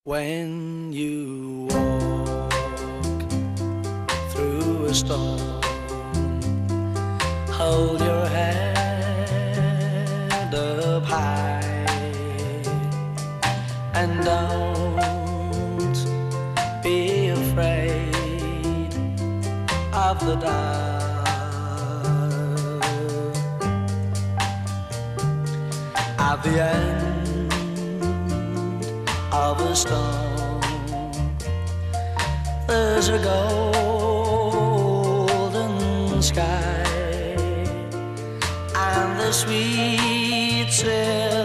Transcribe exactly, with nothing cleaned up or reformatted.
When you walk through a storm, hold your head up high and don't be afraid of the dark. At the end of a storm, there's a golden sky and the sweet silver